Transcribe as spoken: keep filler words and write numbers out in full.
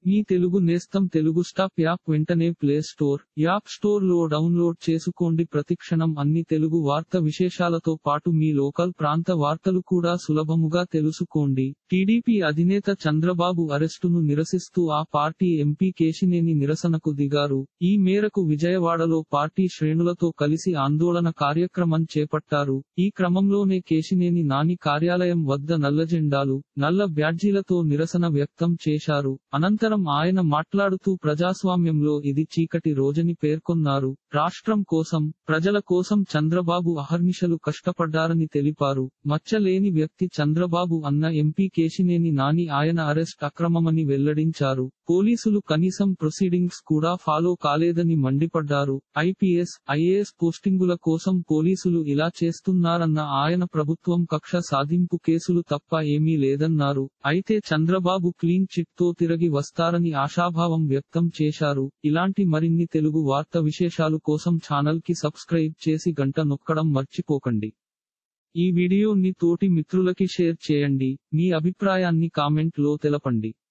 మీ తెలుగు నేస్తం Telugu stop app వెంటనే play store, app store లో డౌన్లోడ్ చేసుకోండి. ప్రతిక్షణం అన్ని తెలుగు వార్త విశేషాలతో పాటు మీ లోకల్ ప్రాంత వార్తలు కూడా సులభముగా తెలుసుకోండి. టీడీపీ అధినేత చంద్రబాబు అరెస్టును నిరసిస్తూ ఆ పార్టీ ఎంపీ కేశినేని నిరసనకు దిగారు. ఈ మేరకు విజయవాడలో పార్టీ శ్రేణులతో కలిసి ఆందోళన కార్యక్రమం చేపట్టారు. ఈ క్రమంలోనే కేశినేని నాని కార్యాలయం వద్ద నల్లజెండాలు, నల్ల బ్యాడ్జీలతో నిరసన వ్యక్తం చేశారు. అనంతరం ఆయన మాట్లాడుతూ ప్రజాస్వామ్యంలో ఇది చీకటి రోజని పేర్కొన్నారు. రాష్ట్రం కోసం, ప్రజల కోసం చంద్రబాబు అహర్నిశలు కష్టపడ్డారని తెలిపారు. మచ్చలేని వ్యక్తి చంద్రబాబు అన్న ఎంపీ కేశినేని నాని ఆయన అరెస్ట్ అక్రమమని వెల్లడించారు. పోలీసులు కనీసం ప్రొసీడింగ్స్ కూడా ఫాలో కాలేదని మండిపడ్డారు. ఐపీఎస్, ఐఏఎస్ పోస్టింగుల కోసం పోలీసులు ఇలా చేస్తున్నారన్న ఆయన ప్రభుత్వం కక్ష సాధింపు కేసులు తప్ప ఏమీ లేదన్నారు. అయితే చంద్రబాబు క్లీన్ చిట్ తో తిరిగి వస్తారని ఆశాభావం వ్యక్తం చేశారు. ఇలాంటి మరిన్ని తెలుగు వార్త విశేషాలు కోసం ఛానల్ కి సబ్స్క్రైబ్ చేసి గంట నొక్కడం మర్చిపోకండి. ఈ వీడియోని తోటి మిత్రులకి షేర్ చేయండి. మీ అభిప్రాయాన్ని కామెంట్ లో తెలపండి.